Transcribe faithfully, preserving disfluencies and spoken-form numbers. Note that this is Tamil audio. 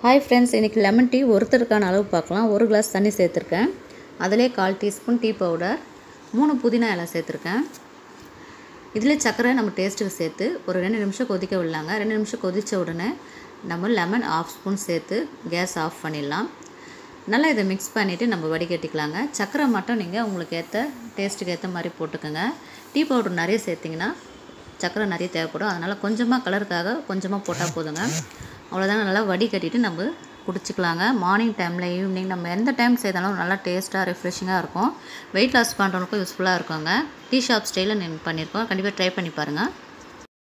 ஹாய் ஃப்ரெண்ட்ஸ், இன்றைக்கி லெமன் டீ ஒருத்தருக்கான அளவு பார்க்கலாம். ஒரு கிளாஸ் தண்ணி சேர்த்துருக்கேன். அதிலே கால் டீஸ்பூன் டீ பவுடர், மூணு புதினா இலை சேர்த்துருக்கேன். இதில் சர்க்கரை நம்ம டேஸ்ட்டுக்கு சேர்த்து ஒரு ரெண்டு நிமிஷம் கொதிக்க விடலாங்க. ரெண்டு நிமிஷம் கொதித்த உடனே நம்ம லெமன் ஆஃப் ஸ்பூன் சேர்த்து கேஸ் ஆஃப் பண்ணிடலாம். நல்லா இதை மிக்ஸ் பண்ணிவிட்டு நம்ம வடிகட்டிக்கலாங்க. சர்க்கரை மட்டும் நீங்கள் உங்களுக்கு ஏற்ற டேஸ்ட்டுக்கு ஏற்ற மாதிரி போட்டுக்கோங்க. டீ பவுடர் நிறைய சேர்த்திங்கன்னா சர்க்கரை நிறைய தேவைப்படும். அதனால் கொஞ்சமாக கலருக்காக கொஞ்சமாக போட்டால் போதுங்க. அவ்வளோதாங்க. நல்லா வடிகட்டிட்டு நம்ம குடிச்சிக்கலாங்க. மார்னிங் டைமில், ஈவினிங் நம்ம எந்த டைம் செய்தாலும் நல்லா டேஸ்ட்டாக ரெஃப்ரெஷிங்காக இருக்கும். வெயிட் லாஸ் பண்ணுறவங்களுக்கும் யூஸ்ஃபுல்லாக இருக்குங்க. டீ ஷாப் ஸ்டைலில் நீங்கள் பண்ணியிருக்கோம். கண்டிப்பாக ட்ரை பண்ணி பாருங்கள்.